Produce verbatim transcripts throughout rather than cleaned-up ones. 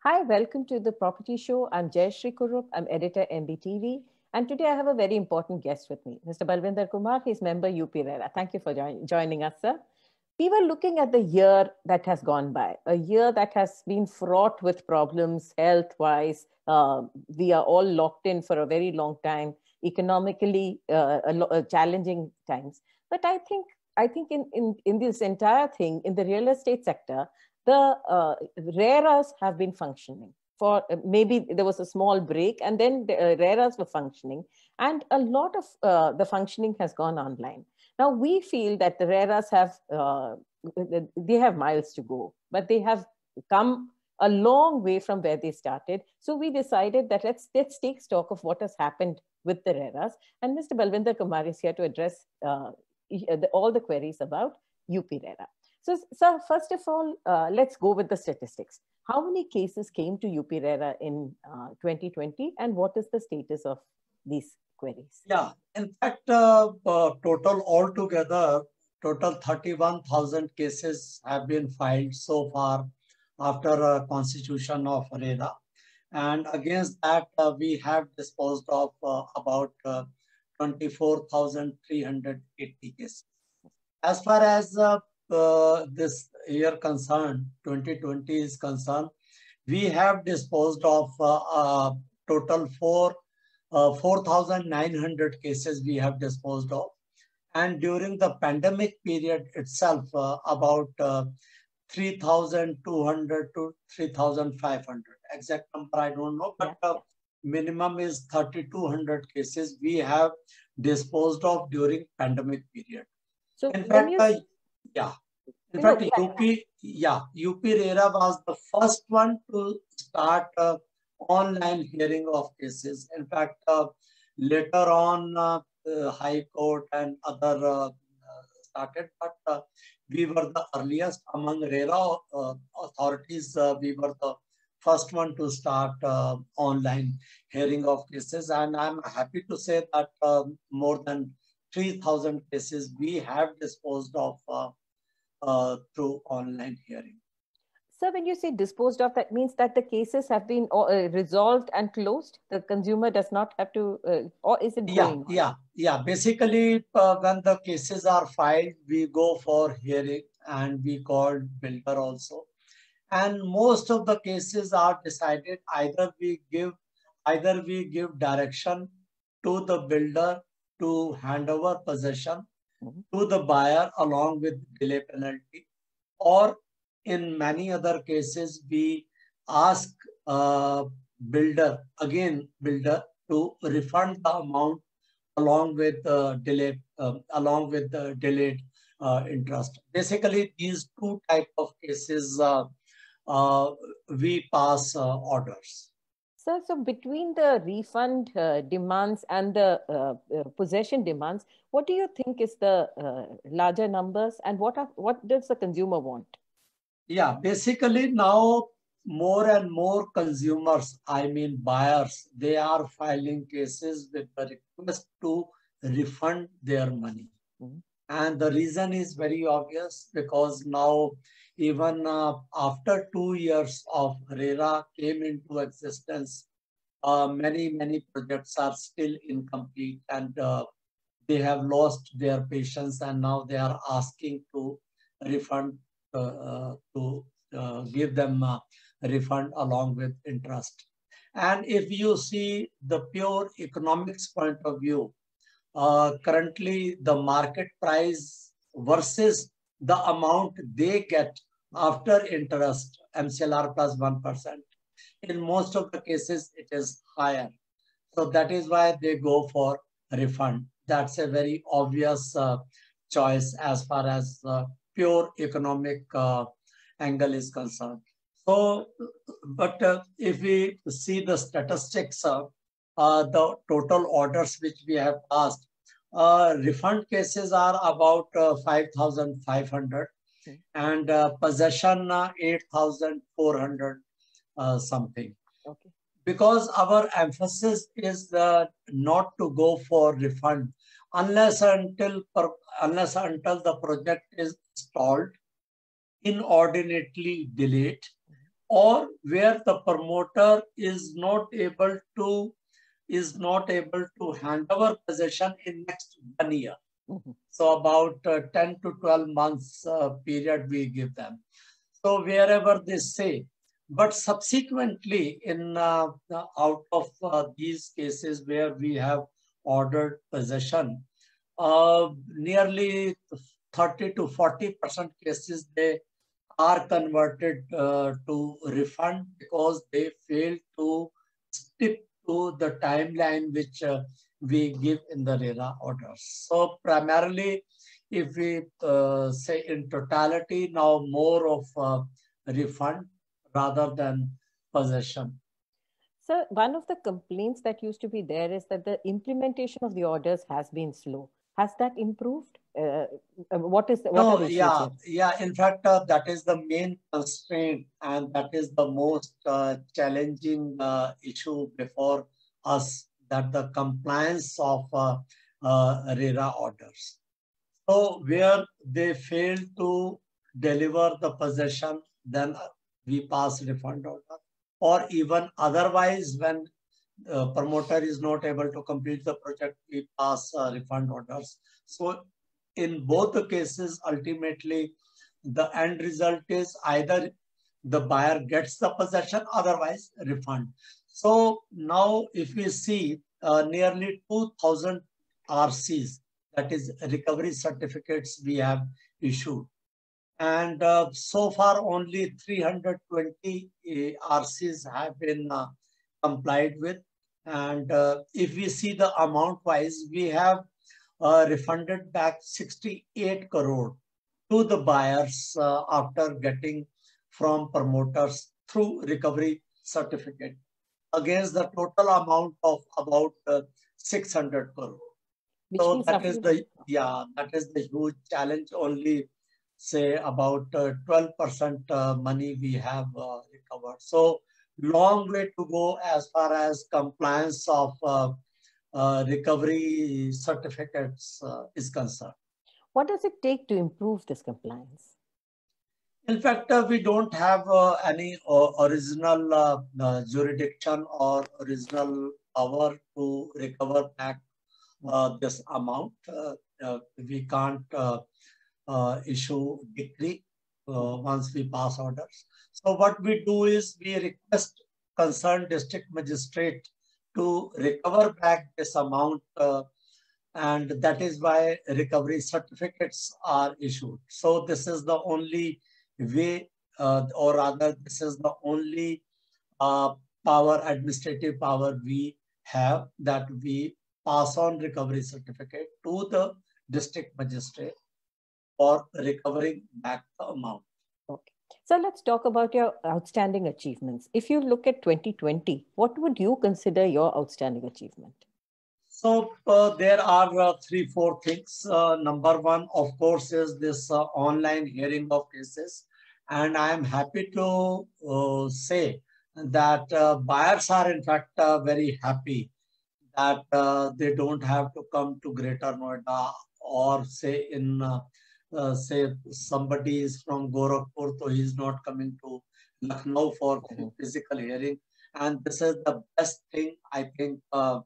Hi, welcome to the Property Show. I'm Jayashree Kurup. I'm editor M B T V. And today I have a very important guest with me, Mister Balvinder Kumar. He's member U P RERA. Thank you for join joining us, sir. We were looking at the year that has gone by, a year that has been fraught with problems health-wise. Uh, we are all locked in for a very long time, economically uh, a lo- uh, challenging times. But I think I think in, in, in this entire thing, in the real estate sector, the uh, RERAs have been functioning. For uh, maybe there was a small break, and then the uh, RERAs were functioning, and a lot of uh, the functioning has gone online. Now we feel that the RERAs have uh, they have miles to go, but they have come a long way from where they started. So we decided that let's let's take stock of what has happened with the RERAs. And Mister Balvinder Kumar is here to address uh, the, all the queries about U P RERA. So, so first of all, uh, let's go with the statistics. How many cases came to U P RERA in uh, twenty twenty, and what is the status of these queries? Yeah, in fact, uh, uh, total altogether, total thirty-one thousand cases have been filed so far after uh, constitution of RERA. And against that, uh, we have disposed of uh, about uh, twenty-four thousand three hundred eighty cases. As far as uh, uh, this year concerned, twenty twenty is concerned, we have disposed of uh, uh, total four uh, four thousand nine hundred cases we have disposed of. And during the pandemic period itself, uh, about uh, three thousand two hundred to three thousand five hundred. Exact number I don't know, but Yeah, uh, yeah. minimum is thirty-two hundred cases we have disposed of during pandemic period. So In when fact, you, uh, yeah. In you know, fact, yeah, U P, yeah, U P RERA was the first one to start uh, online hearing of cases. In fact, uh, later on, uh, uh, High Court and other uh, uh, started, but uh, we were the earliest among RERA uh, authorities. Uh, we were the first one to start uh, online hearing of cases, and I'm happy to say that uh, more than three thousand cases we have disposed of uh, uh, through online hearing. so when you say disposed of, that means that the cases have been uh, resolved and closed. The consumer does not have to, uh, or is it Yeah, going on? yeah, yeah. Basically, uh, when the cases are filed, we go for hearing and we call builder also. And most of the cases are decided either we give either we give direction to the builder to hand over possession Mhm. to the buyer along with delay penalty, or in many other cases we ask uh, builder again builder to refund the amount along with the delay um, along with the delayed uh, interest. Basically, these two type of cases uh, uh, we pass uh, orders. So, so between the refund uh, demands and the uh, uh, possession demands, what do you think is the uh, larger numbers, and what are, what does the consumer want? Yeah, basically now more and more consumers, I mean buyers, they are filing cases with the request to refund their money. Mhm. And the reason is very obvious because now, even uh, after two years of RERA came into existence, uh, many, many projects are still incomplete and uh, they have lost their patience and now they are asking to refund, uh, uh, to uh, give them a refund along with interest. And if you see the pure economics point of view, uh, currently the market price versus the amount they get after interest, M C L R plus one percent. In most of the cases, it is higher. So that is why they go for refund. That's a very obvious uh, choice as far as uh, pure economic uh, angle is concerned. So, but uh, if we see the statistics, uh, uh, the total orders which we have passed, uh, refund cases are about uh, five thousand five hundred Mhm. and uh, possession uh, eight thousand four hundred uh, something. Okay. Because our emphasis is uh, not to go for refund unless until unless until the project is stalled, inordinately delayed, or where the promoter is not able to is not able to hand over possession in next one year. Mm-hmm. So about uh, ten to twelve months uh, period we give them. So wherever they say, but subsequently in uh, out of uh, these cases where we have ordered possession, uh, nearly thirty to forty percent cases they are converted uh, to refund because they fail to stick to the timeline which uh, we give in the RERA orders. So primarily, if we uh, say in totality, now more of uh, refund rather than possession. So one of the complaints that used to be there is that the implementation of the orders has been slow. Has that improved? Uh, what is the, what no, are the issues yeah, here? yeah. In fact, uh, that is the main constraint, and that is the most uh, challenging uh, issue before us. That the compliance of uh, uh, RERA orders. So where they fail to deliver the possession, then we pass refund order. Or even otherwise, when the promoter is not able to complete the project, we pass uh, refund orders. So in both the cases, ultimately, the end result is either the buyer gets the possession, otherwise refund. So now if we see uh, nearly two thousand R Cs, that is recovery certificates we have issued. And uh, so far only three hundred twenty uh, R Cs have been uh, complied with. And uh, if we see the amount wise, we have uh, refunded back sixty-eight crore to the buyers uh, after getting from promoters through recovery certificate against the total amount of about uh, six hundred crore. Which so that is the, yeah, that is the huge challenge. Only say about uh, twelve percent uh, money we have uh, recovered. So long way to go as far as compliance of uh, uh, recovery certificates uh, is concerned. What does it take to improve this compliance? In fact, uh, we don't have uh, any uh, original uh, uh, jurisdiction or original power to recover back uh, this amount. Uh, uh, we can't uh, uh, issue decree uh, once we pass orders. So what we do is we request concerned district magistrate to recover back this amount, uh, and that is why recovery certificates are issued. So this is the only way, uh, or rather this is the only uh, power, administrative power we have, that we pass on recovery certificate to the district magistrate for recovering back the amount. Okay. So let's talk about your outstanding achievements. If you look at twenty twenty, what would you consider your outstanding achievement? So uh, there are uh, three, four things. Uh, number one, of course, is this uh, online hearing of cases. And I am happy to uh, say that uh, buyers are in fact uh, very happy that uh, they don't have to come to Greater Noida, or say in uh, uh, say somebody is from Gorakhpur, so he is not coming to Lucknow for mm-hmm. physical hearing. And this is the best thing I think uh,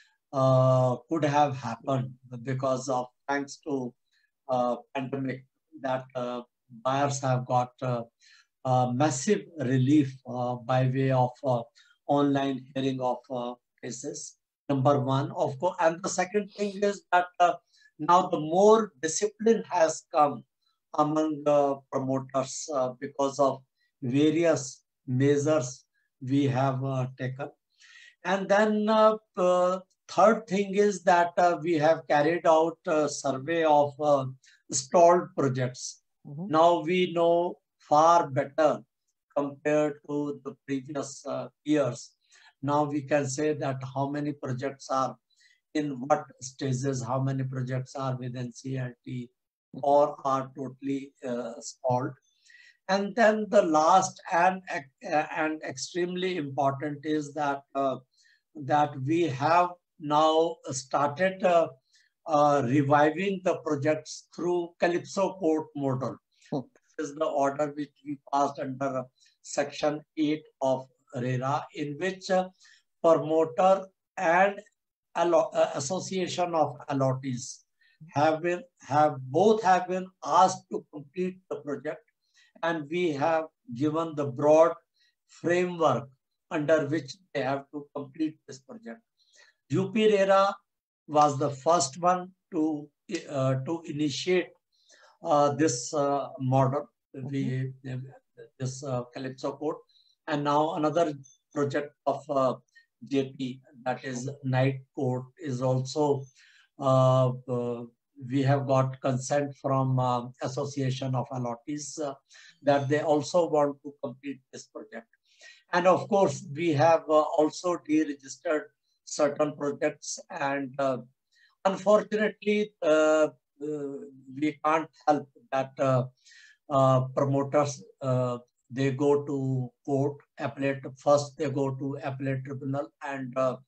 uh, could have happened because of, thanks to uh, pandemic, that uh, buyers have got uh, uh, massive relief uh, by way of uh, online hearing of uh, cases. Number one, of course, and the second thing is that uh, now the more discipline has come among the promoters uh, because of various measures we have uh, taken. And then uh, uh, third thing is that uh, we have carried out a survey of uh, stalled projects. Mm-hmm. Now we know far better compared to the previous uh, years. Now we can say that how many projects are in what stages, how many projects are within C L T or are totally uh, stalled. And then the last and, uh, and extremely important is that, uh, that we have now started uh, uh, reviving the projects through Calypso Court model. Hmm. This is the order which we passed under Section eight of RERA, in which uh, promoter and allo uh, association of allottees have been have both have been asked to complete the project, and we have given the broad framework under which they have to complete this project. U P RERA was the first one to uh, to initiate uh, this uh, model, we, this uh, Calypso code, and now another project of uh, J P, that is Knight code, is also uh, uh, we have got consent from uh, Association of Allottees uh, that they also want to complete this project. And of course, we have uh, also deregistered certain projects, and uh, unfortunately, uh, uh, we can't help that uh, uh, promoters, uh, they go to court, appellate, first they go to appellate tribunal, and uh,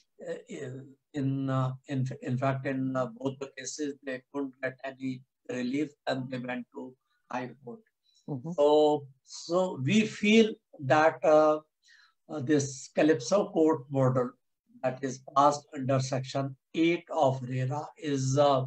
in, uh, in, in fact, in uh, both the cases, they couldn't get any relief, and they went to High Court. Mm-hmm. So, so we feel that uh, uh, this Calypso Court model that is passed under Section eight of RERA is uh,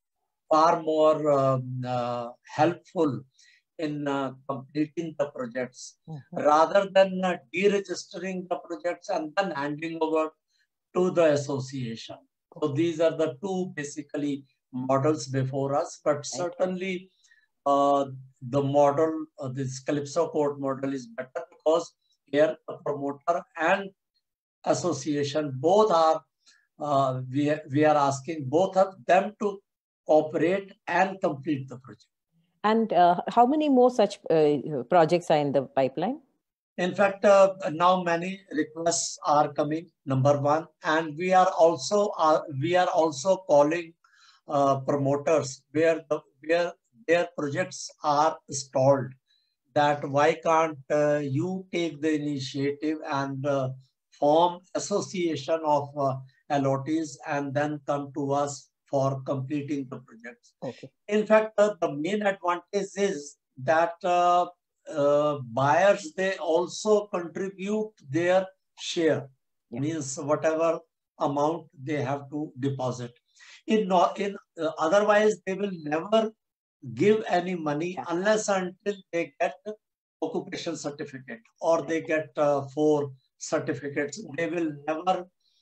far more uh, uh, helpful in uh, completing the projects, mm-hmm. rather than uh, deregistering the projects and then handing over to the association. So these are the two basically models before us, but certainly uh, the model, uh, this Calypso Court model is better, because here the promoter and association both are, uh, we, we are asking both of them to cooperate and complete the project. And uh, how many more such uh, projects are in the pipeline? In fact, uh, now many requests are coming, number one, and we are also uh, we are also calling uh, promoters where the where their projects are stalled, that why can't uh, you take the initiative and uh, form association of uh, allottees and then come to us for completing the projects. Okay. In fact, uh, the main advantage is that uh, uh, buyers, they also contribute their share, yeah. means whatever amount they have to deposit. In, not, in uh, otherwise, they will never give any money yeah. unless until they get occupation certificate or they get uh, four certificates. They will never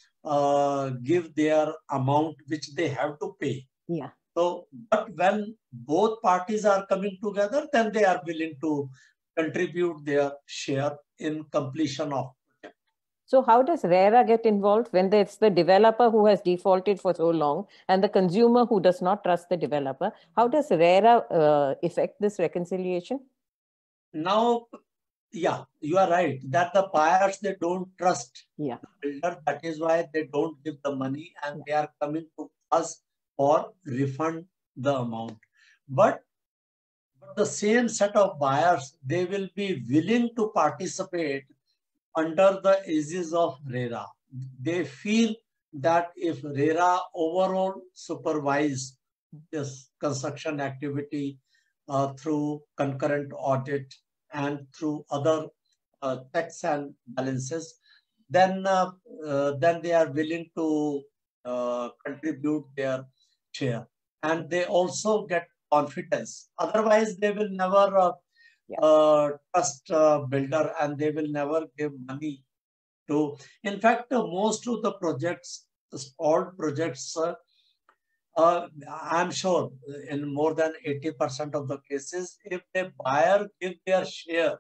uh, give their amount which they have to pay. Yeah. So, but when both parties are coming together, then they are willing to contribute their share in completion of project. So how does RERA get involved when it's the developer who has defaulted for so long and the consumer who does not trust the developer? How does RERA uh, affect this reconciliation? Now, yeah, you are right that the buyers, they don't trust yeah. the builder. That is why they don't give the money, and yeah. they are coming to us for refund the amount. But, but the same set of buyers, they will be willing to participate under the aegis of RERA. They feel that if RERA overall supervise this construction activity uh, through concurrent audit and through other uh, checks and balances, then uh, uh, then they are willing to uh, contribute their share, and they also get confidence. Otherwise, they will never uh, yeah. uh, trust uh, builder, and they will never give money to. In fact, uh, most of the projects, all projects, uh, uh, I'm sure in more than eighty percent of the cases, if the buyer give their share,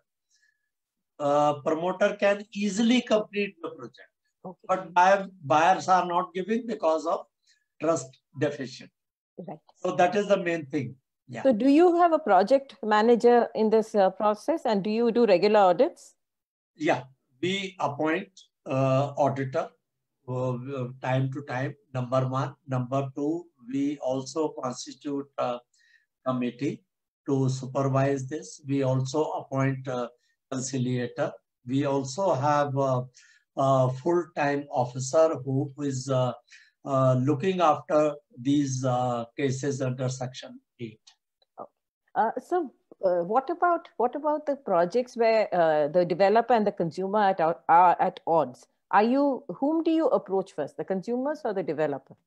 uh, promoter can easily complete the project. Okay. But buyer, buyers are not giving because of trust deficit. Right. So that is the main thing. Yeah. So do you have a project manager in this uh, process, and do you do regular audits? Yeah, we appoint uh, auditor uh, time to time, number one. Number two, we also constitute a committee to supervise this. We also appoint a conciliator. We also have a, a full-time officer who is uh, uh, looking after these uh, cases under Section eight. Uh, so uh, what about what about the projects where uh, the developer and the consumer at, are at odds? Are you whom do you approach first, the consumers or the developer?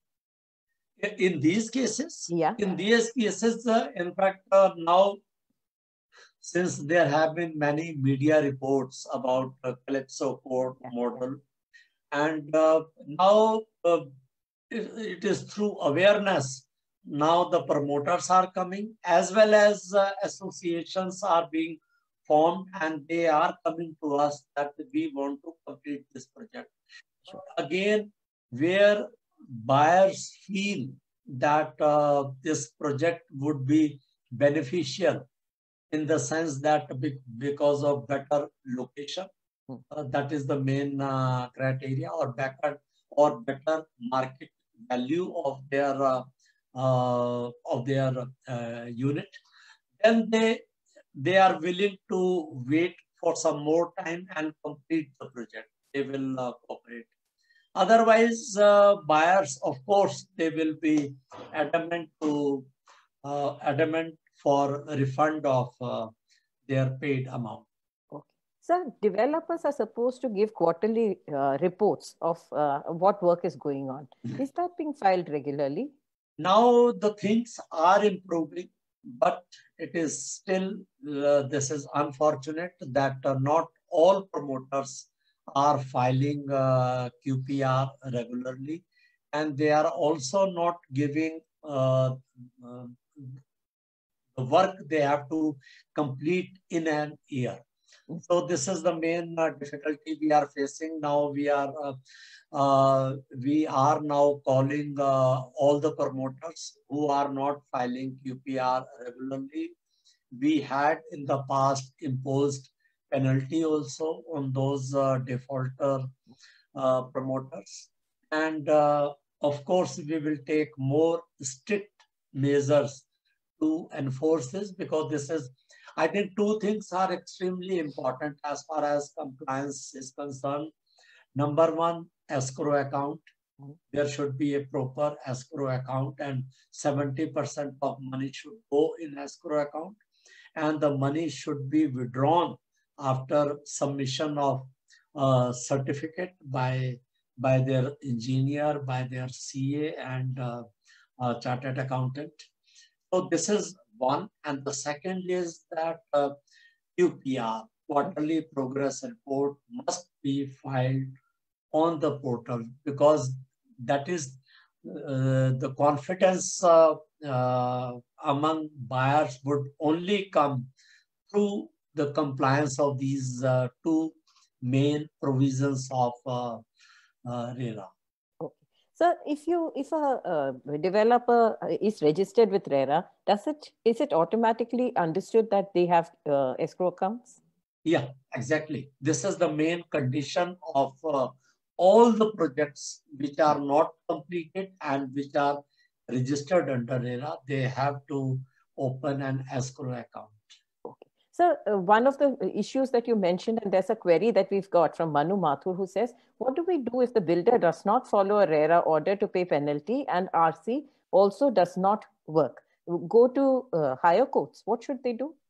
In these cases, yeah, in these cases, uh, in fact, uh, now since there have been many media reports about uh, Calypso Court yeah. model, and uh, now uh, it, it is through awareness. Now the promoters are coming, as well as uh, associations are being formed, and they are coming to us that we want to complete this project. Sure. Again, where buyers feel that uh, this project would be beneficial in the sense that because of better location, hmm. uh, that is the main uh, criteria, or better or better market value of their uh, uh, of their uh, unit, then they they are willing to wait for some more time and complete the project. They will uh, cooperate. Otherwise, uh, buyers, of course, they will be adamant to uh, adamant for refund of uh, their paid amount. Okay. So developers are supposed to give quarterly uh, reports of uh, what work is going on. Is that being filed regularly? Now the things are improving, but it is still, uh, this is unfortunate that uh, not all promoters are filing uh, Q P R regularly, and they are also not giving uh, uh, the work they have to complete in an year. So this is the main uh, difficulty we are facing now. We are uh, uh, we are now calling uh, all the promoters who are not filing Q P R regularly. We had in the past imposed penalty also on those uh, defaulter uh, promoters, and uh, of course we will take more strict measures to enforce this, because this is, I think two things are extremely important as far as compliance is concerned. Number one, escrow account. There should be a proper escrow account, and seventy percent of money should go in escrow account, and the money should be withdrawn after submission of uh, certificate by, by their engineer, by their C A and uh, uh, chartered accountant. So this is one. And the second is that uh, Q P R, quarterly progress report, must be filed on the portal, because that is uh, the confidence uh, uh, among buyers would only come through the compliance of these uh, two main provisions of uh, uh, RERA. So if you if a, a developer is registered with RERA, does it is it automatically understood that they have uh, escrow accounts? Yeah, exactly. This is the main condition of uh, all the projects which are not completed and which are registered under RERA. They have to open an escrow account. Okay. So uh, one of the issues that you mentioned, and there's a query that we've got from Manu Mathur, who says, what do we do if the builder does not follow a RERA order to pay penalty and R C also does not work? Go to uh, higher courts. What should they do?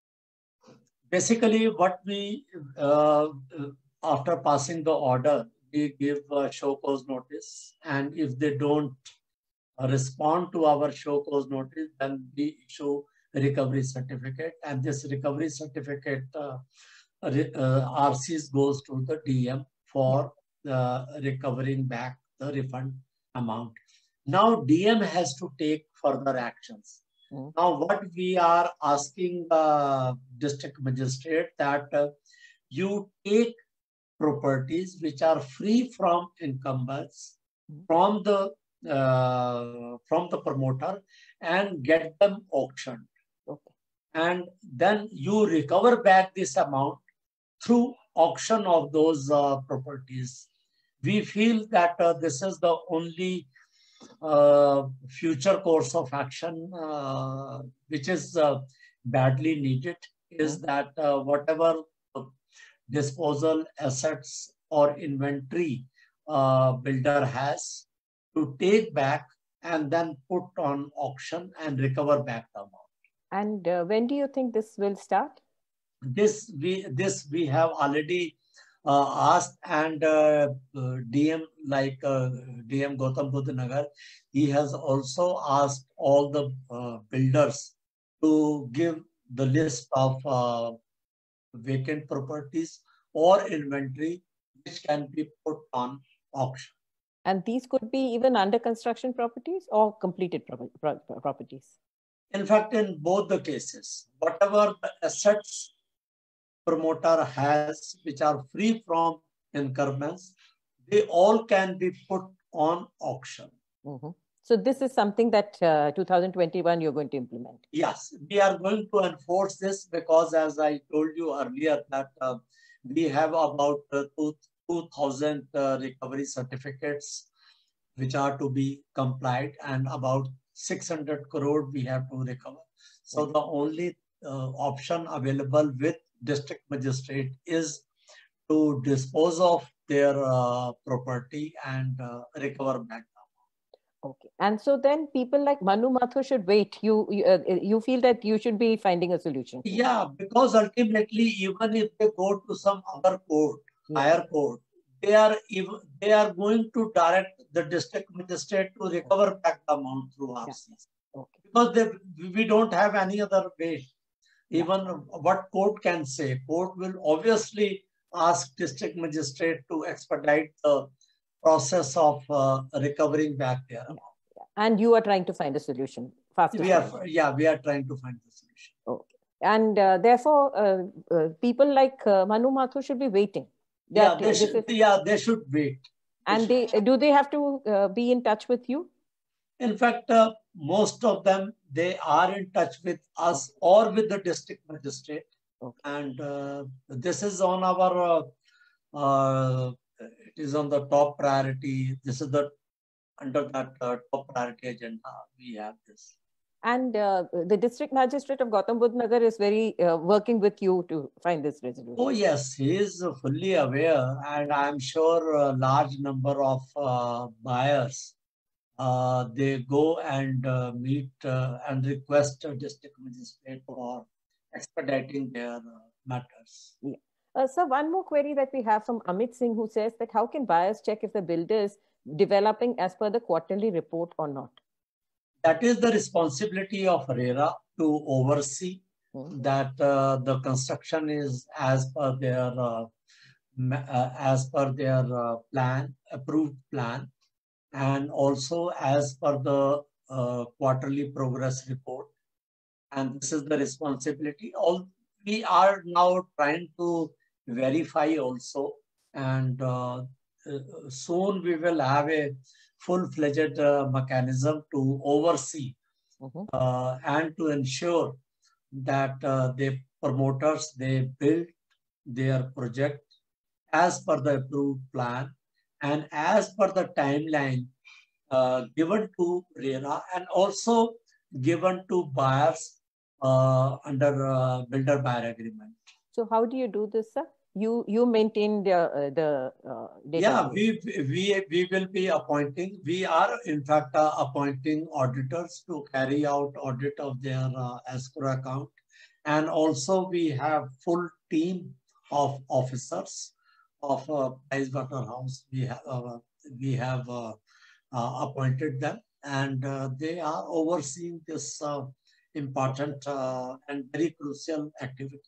Basically, what we, uh, after passing the order, we give a show cause notice. And if they don't respond to our show cause notice, then we issue a recovery certificate. And this recovery certificate, uh, uh, R Cs goes to the D M for uh, recovering back the refund amount. Now, D M has to take further actions. Mm. Now, what we are asking the district magistrate that uh, you take properties which are free from encumbrance mm. from the uh, from the promoter and get them auctioned. Okay. And then you recover back this amount through auction of those uh, properties. We feel that uh, this is the only uh, future course of action uh, which is uh, badly needed, is mm-hmm. that uh, whatever disposal assets or inventory uh, builder has, to take back and then put on auction and recover back the amount. And uh, when do you think this will start? This we this we have already uh, asked, and uh, uh, D M like uh, D M Gautam Buddha Nagar, he has also asked all the uh, builders to give the list of uh, vacant properties or inventory which can be put on auction. And these could be even under construction properties or completed pro pro properties? In fact, in both the cases, whatever the assets promoter has which are free from incurments, they all can be put on auction. Mm-hmm. So this is something that uh, two thousand twenty-one you're going to implement? Yes, we are going to enforce this because, as I told you earlier, that uh, we have about uh, two thousand uh, recovery certificates which are to be complied, and about six hundred crore we have to recover. So the only uh, option available with district magistrate is to dispose of their uh, property and uh, recover back. Okay. And so then people like Manu Mathur should wait. You, you, uh, you feel that you should be finding a solution? Yeah, because ultimately, even if they go to some other court, yeah. higher court, they are even they are going to direct the district magistrate to recover back the amount through R C. Yeah. Okay. Because they, we don't have any other way. Even yeah. what court can say, court will obviously ask district magistrate to expedite the process of uh, recovering back their amount. Yeah. And you are trying to find a solution faster. We are, yeah, we are trying to find a solution. Okay. And uh, therefore, uh, uh, people like uh, Manu Mathur should be waiting. Yeah, they should, is... yeah, they should wait. They and should. they do they have to uh, be in touch with you? In fact, uh, most of them, they are in touch with us or with the district magistrate. Okay. And uh, this is on our, uh, uh, it is on the top priority. This is the, under that uh, top priority agenda, we have this. And uh, the district magistrate of Gautam Buddha Nagar is very uh, working with you to find this resolution. Oh yes, he is fully aware, and I am sure a large number of uh, buyers, uh, they go and uh, meet uh, and request a district magistrate for expediting their uh, matters. Yeah. Uh, so one more query that we have from Amit Singh, who says that how can buyers check if the builder is developing as per the quarterly report or not? That is the responsibility of RERA to oversee mm-hmm. that uh, the construction is as per their uh, uh, as per their uh, plan, approved plan, and also as per the uh, quarterly progress report. And this is the responsibility. All we are now trying to verify also, and uh, soon we will have a full-fledged uh, mechanism to oversee mm-hmm. uh, and to ensure that uh, the promoters, they build their project as per the approved plan and as per the timeline uh, given to RERA and also given to buyers uh, under uh, builder-buyer agreement. So how do you do this, sir? You you maintain the uh, the uh, data. Yeah, we we we will be appointing. We are in fact uh, appointing auditors to carry out audit of their uh, escrow account, and also we have full team of officers of uh, Pricewaterhouse. We have uh, we have uh, uh, appointed them, and uh, they are overseeing this uh, important uh, and very crucial activity.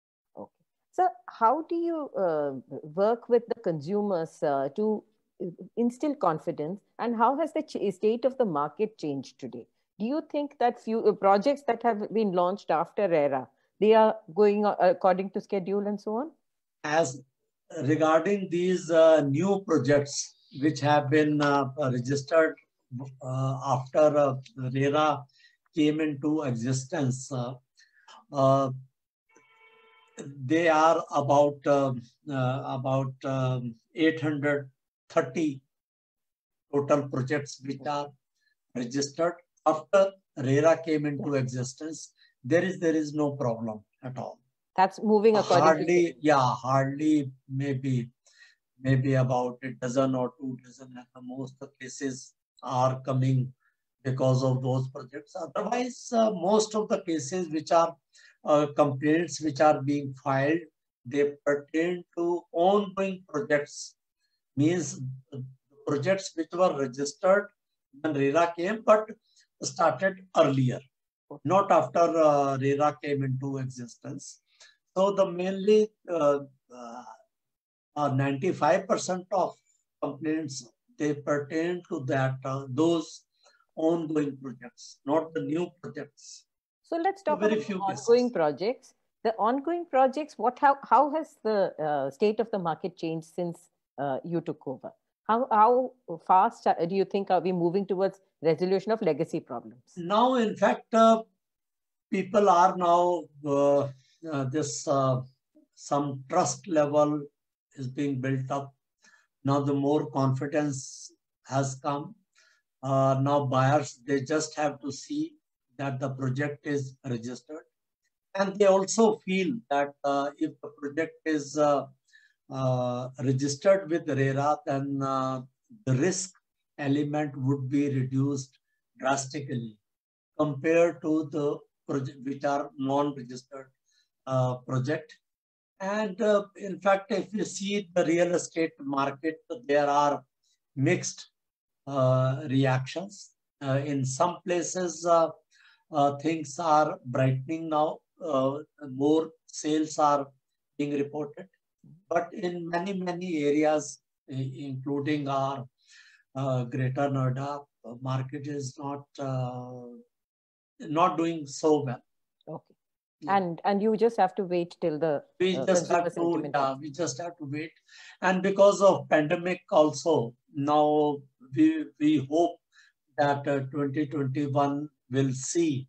So how do you uh, work with the consumers uh, to instill confidence, and how has the state of the market changed today? Do you think that few uh, projects that have been launched after RERA, they are going according to schedule and so on? As regarding these uh, new projects which have been uh, registered uh, after uh, RERA came into existence, uh, uh, they are about uh, uh, about um, eight hundred thirty total projects which are registered after RERA came into existence. There is there is no problem at all. That's moving according hardly, to yeah, hardly maybe maybe about a dozen or two dozen at the most. The cases are coming because of those projects. Otherwise, uh, most of the cases which are uh, complaints which are being filed, they pertain to ongoing projects, means projects which were registered when RERA came, but started earlier, not after uh, RERA came into existence. So the mainly uh, uh, ninety-five percent of complaints, they pertain to that, uh, those ongoing projects, not the new projects. So let's talk so very about few ongoing cases. projects. The ongoing projects, what, how, how has the uh, state of the market changed since uh, you took over? How, how fast do you think are we moving towards resolution of legacy problems? Now, in fact, uh, people are now, uh, uh, this, uh, some trust level is being built up. Now the more confidence has come. Uh, now buyers, they just have to see that the project is registered. And they also feel that uh, if the project is uh, uh, registered with RERA, then uh, the risk element would be reduced drastically compared to the project which are non-registered uh, project. And uh, in fact, if you see the real estate market, there are mixed uh, reactions. Uh, in some places, uh, uh, things are brightening now. Uh, more sales are being reported. But in many, many areas, including our uh, Greater Noida, market is not uh, not doing so well. Okay. Yeah. And and you just have to wait till the we uh, just have to yeah we just have to wait. And because of pandemic also, now we we hope that uh, twenty twenty-one will see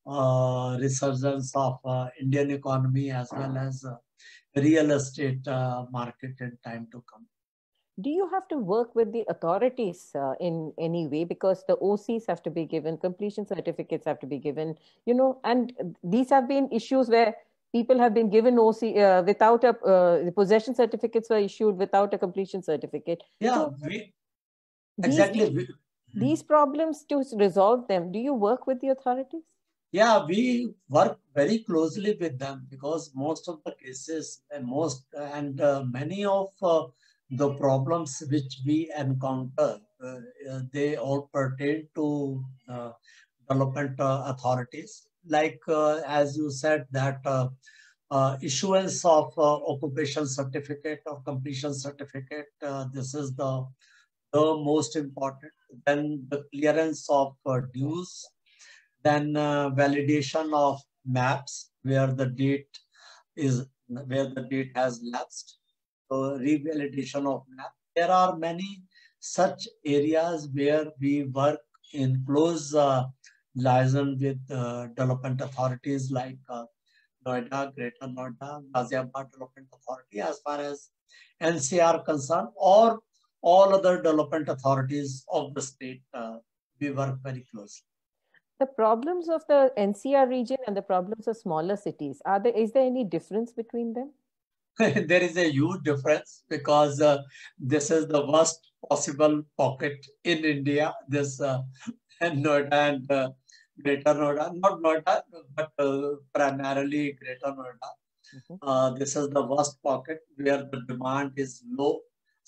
uh, resurgence of uh, Indian economy as well as uh, real estate uh, market in time to come. Do you have to work with the authorities uh, in any way? Because the O Cs have to be given, completion certificates have to be given, you know, and these have been issues where people have been given O C uh, without a, uh, the possession certificates were issued without a completion certificate. Yeah, so we, these, exactly. We, these problems, to resolve them, do you work with the authorities? Yeah, we work very closely with them because most of the cases and most and uh, many of uh, the problems which we encounter, uh, uh, they all pertain to uh, development uh, authorities. Like uh, as you said that uh, uh, issuance of uh, occupation certificate or completion certificate, uh, this is the, the most important. Then the clearance of uh, dues. Then uh, validation of maps where the date is where the date has lapsed. So revalidation of map. There are many such areas where we work in close uh, liaison with uh, development authorities like uh, Noida, Greater Noida, Ghaziabad Development Authority, as far as N C R concerned, or all other development authorities of the state. Uh, we work very closely. The problems of the N C R region and the problems of smaller cities, are there, is there any difference between them? There is a huge difference because uh, this is the worst possible pocket in India. This uh, Noida and uh, Greater Noida, not Noida, but uh, primarily Greater Noida. Mm-hmm. uh, this is the worst pocket where the demand is low,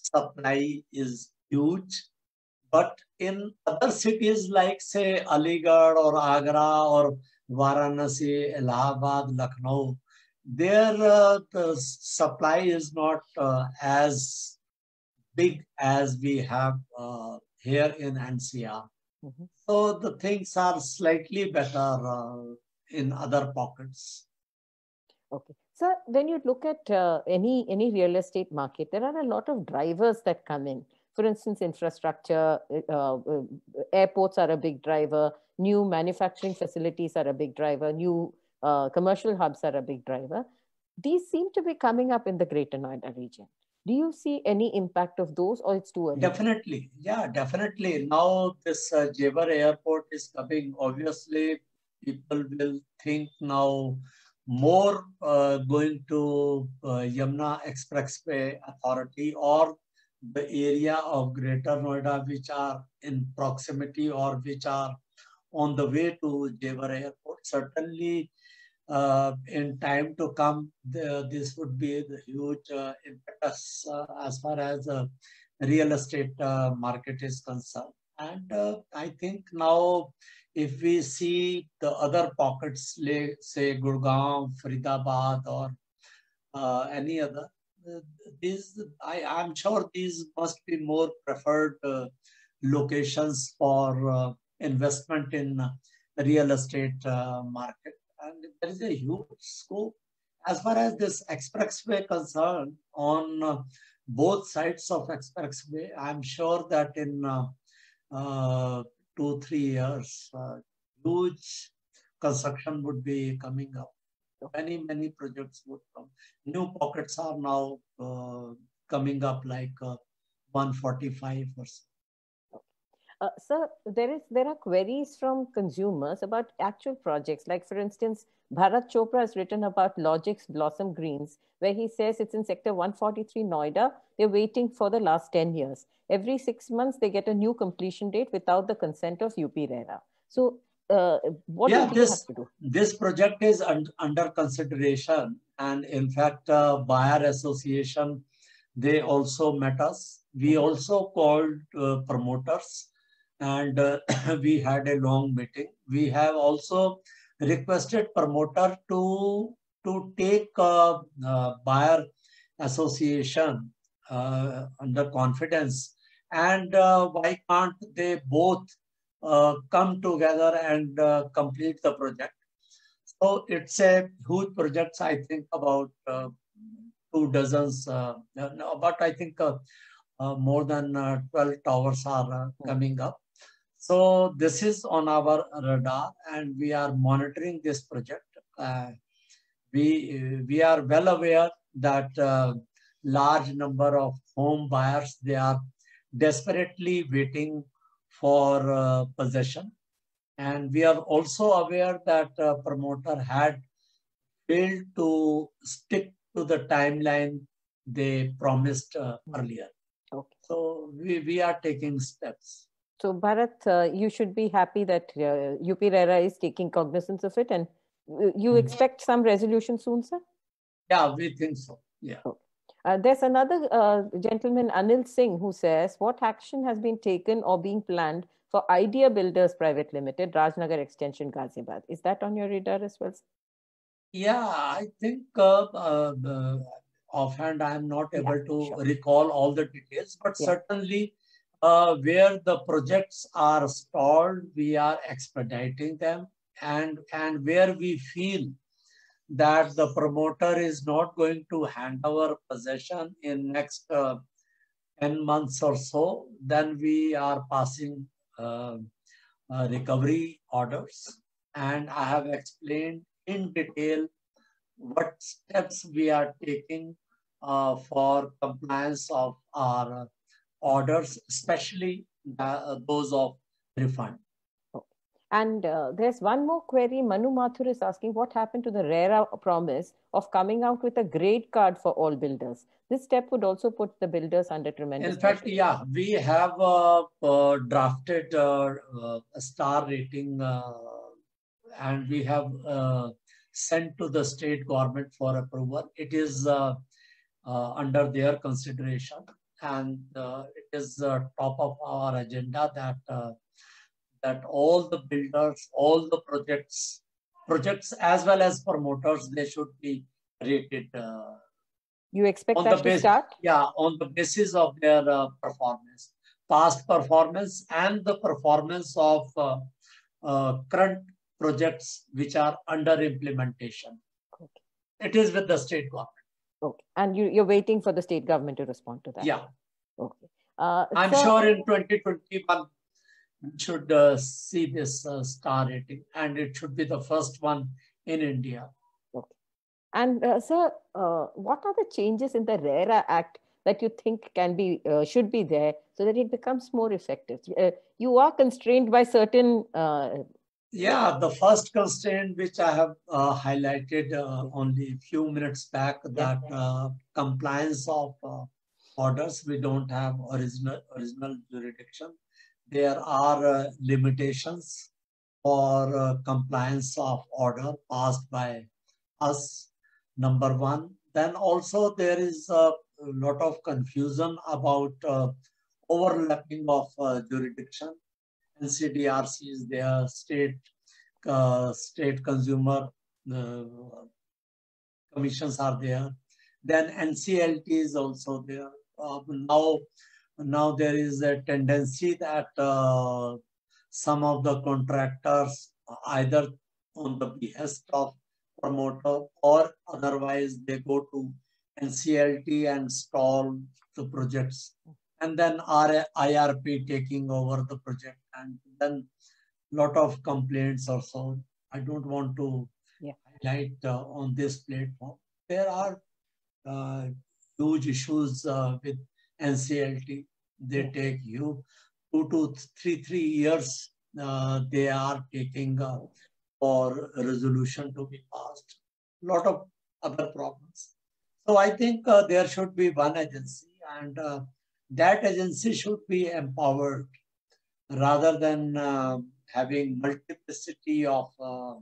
supply is huge. But in other cities like, say, Aligarh or Agra or Varanasi, Allahabad, Lucknow, there uh, the supply is not uh, as big as we have uh, here in N C R. Mm-hmm. So the things are slightly better uh, in other pockets. Okay. So when you look at uh, any, any real estate market, there are a lot of drivers that come in. For instance, infrastructure, uh, uh, airports are a big driver, new manufacturing facilities are a big driver, new uh, commercial hubs are a big driver. These seem to be coming up in the Greater Noida region. Do you see any impact of those, or it's too early? Definitely. Yeah, definitely. Now this uh, Jewar airport is coming. Obviously, people will think now more uh, going to uh, Yamuna Expressway Authority or the area of Greater Noida which are in proximity or which are on the way to Jewar Airport. Certainly, uh, in time to come, the, this would be the huge uh, impetus uh, as far as the real estate uh, market is concerned. And uh, I think now, if we see the other pockets, like, say, Gurgaon, Faridabad, or uh, any other, uh, these, I, I'm sure these must be more preferred uh, locations for uh, investment in uh, real estate uh, market. And there is a huge scope. As far as this expressway concerned, on uh, both sides of expressway, I'm sure that in uh, uh, two, three years, uh, huge construction would be coming up. Many, many projects would come. New pockets are now uh, coming up, like uh, one forty-five or so. Uh, sir, there is there are queries from consumers about actual projects. Like, for instance, Bharat Chopra has written about Logic's Blossom Greens, where he says it's in sector one forty-three Noida. They're waiting for the last ten years. Every six months, they get a new completion date without the consent of U P RERA. So, uh, what yeah, do this, have to do? This project is un under consideration. And in fact, uh, Buyer Association, they also met us. We mm-hmm. also called uh, promoters. And uh, we had a long meeting. We have also requested promoter to, to take uh, uh, Buyer Association uh, under confidence. And uh, why can't they both uh, come together and uh, complete the project? So it's a huge project. I think about uh, two dozens, uh, about I think uh, uh, more than uh, twelve towers are uh, coming up. So this is on our radar, and we are monitoring this project. Uh, we, we are well aware that uh, large number of home buyers, they are desperately waiting for uh, possession. And we are also aware that uh, promoter had failed to stick to the timeline they promised uh, earlier. Okay. So we, we are taking steps. So, Bharat, uh, you should be happy that uh, U P RERA is taking cognizance of it, and you expect some resolution soon, sir? Yeah, we think so. Yeah. Okay. Uh, there's another uh, gentleman, Anil Singh, who says, what action has been taken or being planned for Idea Builders Private Limited, Rajnagar Extension, Ghaziabad? Is that on your radar as well, sir? Yeah, I think uh, uh, uh, offhand, I am not able yeah, to sure. recall all the details, but yeah. certainly Uh, where the projects are stalled, we are expediting them, and, and where we feel that the promoter is not going to hand over possession in next uh, ten months or so, then we are passing uh, uh, recovery orders. And I have explained in detail what steps we are taking uh, for compliance of our orders, especially uh, those of refund. Okay. And uh, there's one more query. Manu Mathur is asking, what happened to the RERA promise of coming out with a grade card for all builders? This step would also put the builders under tremendous In fact, pressure. yeah, we have uh, uh, drafted uh, uh, a star rating uh, and we have uh, sent to the state government for approval. It is uh, uh, under their consideration. And uh, it is uh, top of our agenda that uh, that all the builders, all the projects, projects as well as promoters, they should be rated. Uh, you expect that to start? Yeah, on the basis of their uh, performance, past performance, and the performance of uh, uh, current projects which are under implementation. Okay. It is with the state government. Okay, and you, you're waiting for the state government to respond to that? Yeah. Okay. Uh, I'm so, sure in twenty twenty-one, we should uh, see this uh, star rating, and it should be the first one in India. Okay. And uh, sir, uh, what are the changes in the RERA Act that you think can be, uh, should be there so that it becomes more effective? Uh, you are constrained by certain uh, Yeah, the first constraint which I have uh, highlighted uh, only a few minutes back, that uh, compliance of uh, orders, we don't have original original jurisdiction. There are uh, limitations for uh, compliance of order passed by us, number one. Then also there is a lot of confusion about uh, overlapping of uh, jurisdiction. N C D R C is there, state uh, state consumer uh, commissions are there. Then N C L T is also there. Uh, now, now there is a tendency that uh, some of the contractors, either on the behest of promoter or otherwise, they go to N C L T and stall the projects. And then I R P taking over the project, and then lot of complaints also. I don't want to yeah. highlight uh, on this platform. There are uh, huge issues uh, with N C L T. They yeah. take you two to three, three years. Uh, they are taking uh, for a resolution to be passed. A lot of other problems. So I think uh, there should be one agency, and uh, that agency should be empowered rather than uh, having multiplicity of uh,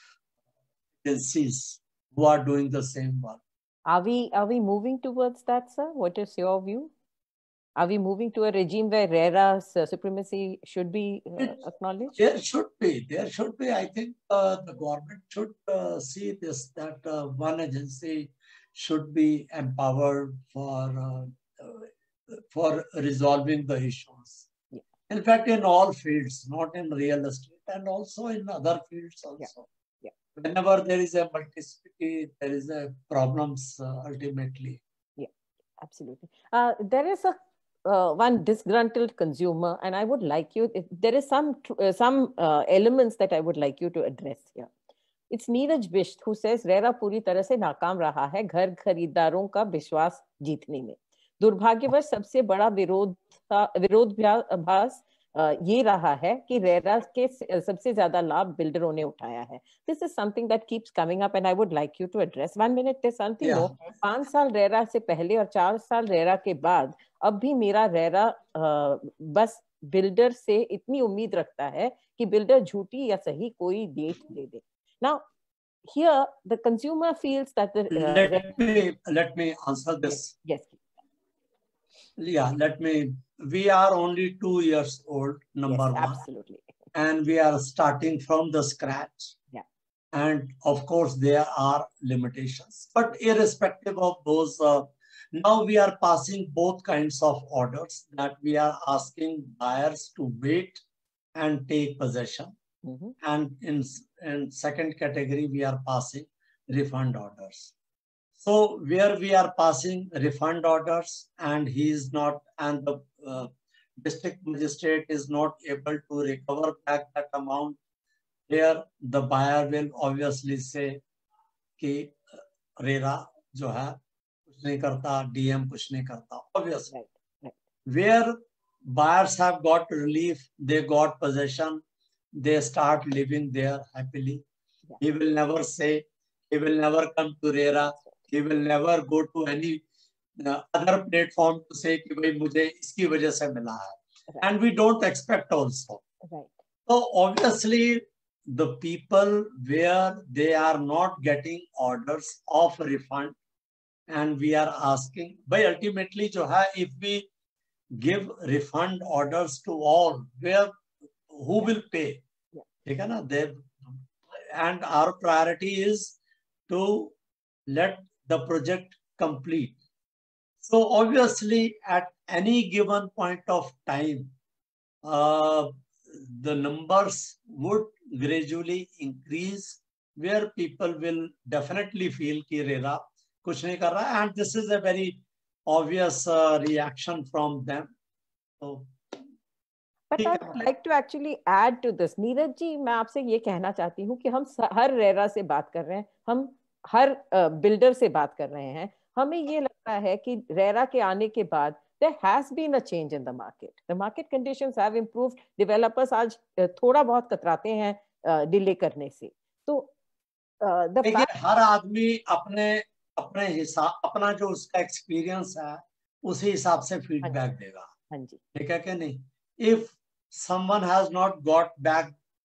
agencies who are doing the same work. Are we, are we moving towards that, sir? What is your view? Are we moving to a regime where RERA's uh, supremacy should be uh, acknowledged? There should be. There should be. I think uh, the government should uh, see this, that uh, one agency should be empowered for, uh, uh, for resolving the issues. Yeah. In fact, in all fields, not in real estate, and also in other fields also. Yeah. Yeah. Whenever there is a multiplicity, there is a problems uh, ultimately. Yeah, absolutely. Uh, there is a Uh, one disgruntled consumer, and I would like you, if there is some uh, some uh, elements that I would like you to address here. It's Neeraj Bisht who says RERA पूरी तरह से नाकाम रहा है घर खरीदारों का विश्वास जीतने में. दुर्भाग्यवश सबसे बड़ा विरोध विरोधाभास ये रहा है कि रेरा के सबसे ज्यादा लाभ बिल्डरों ने उठाया है. This is something that keeps coming up and I would like you to address. One minute, Desanti. Yeah. No, पांच साल रेरा से पहले और चार साल रेरा के बाद अब भी मेरा रेरा बस बिल्डर से इतनी उम्मीद रखता है कि बिल्डर झूठी या सही कोई डेट दे दे. Now, here the consumer feels that the uh, let me let me answer this. Yes. Yeah, let me. We are only two years old, number yes, one. Absolutely. And we are starting from the scratch. Yeah. And of course, there are limitations. But irrespective of those, uh, now we are passing both kinds of orders that we are asking buyers to wait and take possession. Mm-hmm. And in, in second category, we are passing refund orders. So where we are passing refund orders and he is not, and the uh, district magistrate is not able to recover back that amount, here the buyer will obviously say कि RERA जो है कुछ नहीं करता, D M कुछ नहीं करता, obviously. Right, right. Where buyers have got relief, they got possession, they start living there happily. Yeah. He will never say, he will never come to RERA. He will never go to any uh, other platform to say कि भाई मुझे इसकी वजह से मिला है. Right. And we don't expect also. Right. So obviously the people where they are not getting orders of refund and we are asking, but ultimately जो है, if we give refund orders to all, where who will pay? ठीक है ना? They, and our priority is to let the project complete. So obviously at any given point of time, uh, the numbers would gradually increase where people will definitely feel कि RERA कुछ नहीं कर रहा है, and this is a very obvious uh, reaction from them. So, But I would like to actually add to this. Neeraj ji, मैं आपसे ये कहना चाहती हूँ कि हम हर रेरा से बात कर रहे हैं, हम हर बिल्डर से बात कर रहे हैं. हमें ये लगता है कि रेरा के आने के बाद there has been a change in the market. The market conditions have improved. Developers आज थोड़ा बहुत कतराते हैं डिले करने से. तो देखिए हर आदमी अपने अपने हिसाब अपना जो उसका एक्सपीरियंस है उसी हिसाब से फीडबैक देगा. हाँ जी. ठीक है कि नहीं? If someone has not got back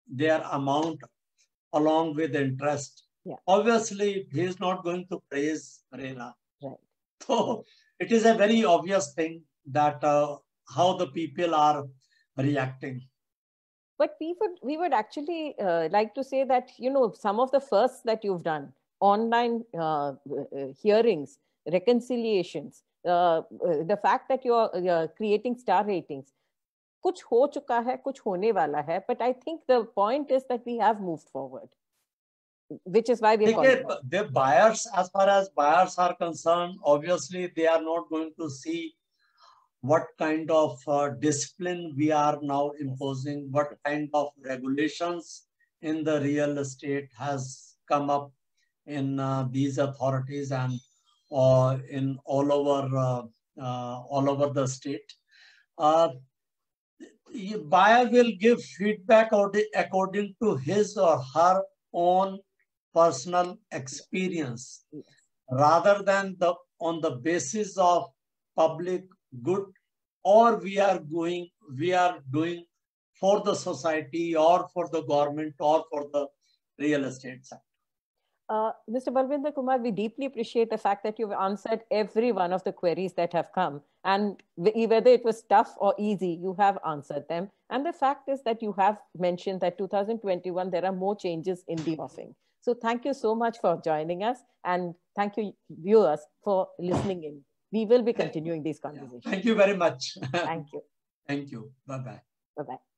their amount along with interest. Yeah. Obviously, he is not going to praise RERA. Right. So it is a very obvious thing that uh, how the people are reacting. But we would, we would actually uh, like to say that, you know, some of the firsts that you've done, online uh, uh, hearings, reconciliations, uh, uh, the fact that you're uh, creating star ratings, kuch ho chuka hai, kuch hone wala hai, but I think the point is that we have moved forward, which is why we are the buyers, as far as buyers are concerned, obviously they are not going to see what kind of uh, discipline we are now imposing, what kind of regulations in the real estate has come up in uh, these authorities and uh, in all over uh, uh, all over the state. Uh, buyer will give feedback according to his or her own personal experience, rather than the on the basis of public good, or we are going, we are doing for the society or for the government or for the real estate sector. Uh, Mister Balwinder Kumar, we deeply appreciate the fact that you've answered every one of the queries that have come. And whether it was tough or easy, you have answered them. And the fact is that you have mentioned that two thousand twenty-one, there are more changes in the offing. So thank you so much for joining us. And thank you, viewers, for listening in. We will be continuing these conversations. Thank you very much. Thank you. Thank you. Bye-bye. Bye-bye.